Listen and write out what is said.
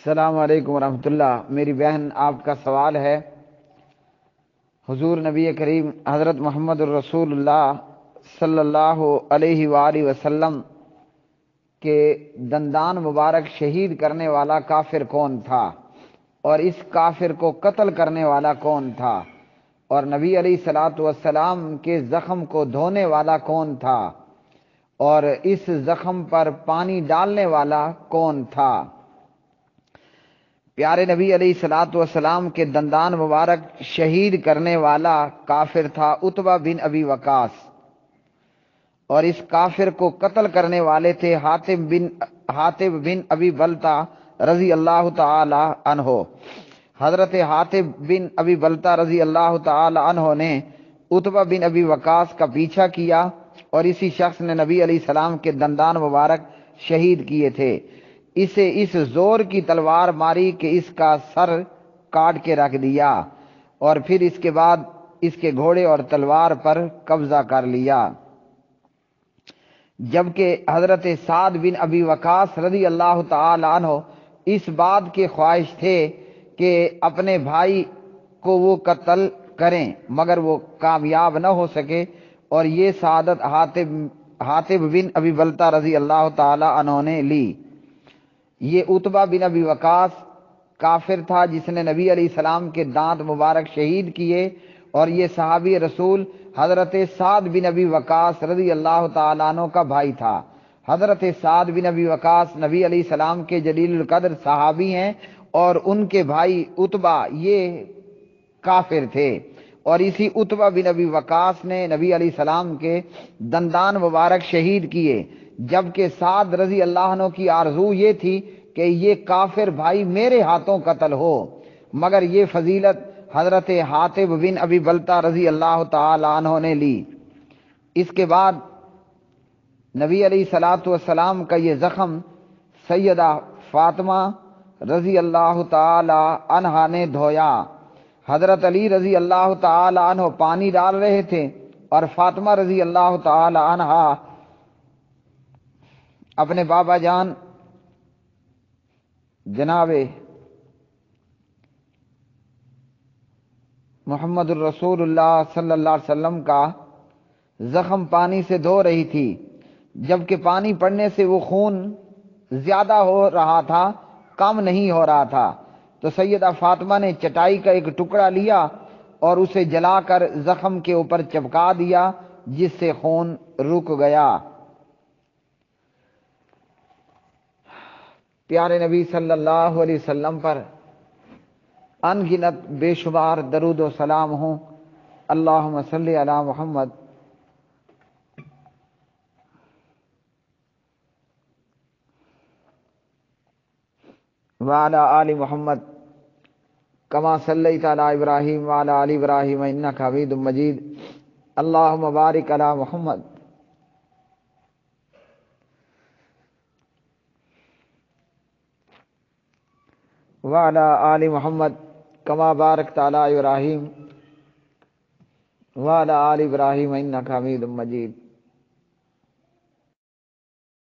السلام علیکم ورحمۃ اللہ۔ میری بہن آپ کا سوال ہے، حضور نبی کریم حضرت محمد الرسول اللہ صلی اللہ علیہ وآلہ وسلم کے دندان مبارک شہید کرنے والا کافر کون تھا، اور اس کافر کو قتل کرنے والا کون تھا، اور نبی علیہ الصلوۃ والسلام کے زخم کو دھونے والا کون تھا، اور اس زخم پر پانی ڈالنے والا کون تھا؟ پیارے نبی علیہ الصلوۃ والسلام کے دندان مبارک شہید کرنے والا کافر تھا عتبہ بن ابی وقاص، اور اس کافر کو قتل کرنے والے تھے حاطب بن ابی بلتہ رضی اللہ تعالی عنہ۔ حضرت حاطب بن ابی بلتہ رضی اللہ تعالی عنہ نے عتبہ بن ابی وقاص کا پیچھا کیا، اور اسی شخص نے نبی علیہ السلام کے دندان مبارک شہید کیے تھے۔ اسے اس زور کی تلوار ماری کہ اس کا سر کاٹ کے رکھ دیا، اور پھر اس کے بعد اس کے گھوڑے اور تلوار پر قبضہ کر لیا۔ جبکہ حضرت سعد بن ابی وقاص رضی اللہ تعالی عنہ اس بات کے خواہش تھے کہ اپنے بھائی کو وہ قتل کریں، مگر وہ کامیاب نہ ہو سکے، اور یہ سعادت حاطب بن ابی بلتہ رضی اللہ تعالی عنہ نے لی۔ یہ عتبہ بن ابی وقاص کافر تھا جس نے نبی علیہ السلام کے دانت مبارک شہید کیے، اور یہ صحابی رسول حضرت سعد بن ابی وقاص رضی اللہ تعالیٰ عنہ کا بھائی تھا۔ حضرت سعد بن ابی وقاص نبی علیہ السلام کے جلیل القدر صحابی ہیں، اور ان کے بھائی عتبہ یہ کافر تھے، اور اسی عتبہ بن ابی وقاص نے نبی علیہ السلام کے دندان مبارک شہید کیے، جبکہ سعد رضی اللہ عنہ کی آرزو یہ تھی کہ یہ کافر بھائی میرے ہاتھوں قتل ہو، مگر یہ فضیلت حضرت حاطب بن ابی بلتہ رضی اللہ تعالی عنہ نے لی۔ اس کے بعد نبی علیہ الصلوۃ والسلام کا یہ زخم سیدہ فاطمہ رضی اللہ تعالی عنہا نے دھویا۔ حضرت علی رضی اللہ تعالی عنہ پانی ڈال رہے تھے، اور فاطمہ رضی اللہ تعالی عنہا اپنے بابا جان جناب محمد الرسول اللہ صلی اللہ علیہ وسلم کا زخم پانی سے دھو رہی تھی، جبکہ پانی پڑنے سے وہ خون زیادہ ہو رہا تھا، کم نہیں ہو رہا تھا، تو سیدہ فاطمہ نے چٹائی کا ایک ٹکڑا لیا اور اسے جلا کر زخم کے اوپر چپکا دیا، جس سے خون رک گیا۔ پیارے نبی صلی اللہ علیہ وسلم پر ان گنت بے شمار درود و سلام ہوں۔ اللہم صلی علی محمد وعلی آل محمد کما صلیت علی ابراہیم وعلی آل ابراہیم انک حمید مجید۔ اللہم بارک علی محمد وعلی آل محمد کما بارکت علی ابراہیم وعلی آل ابراہیم انک حمید مجید۔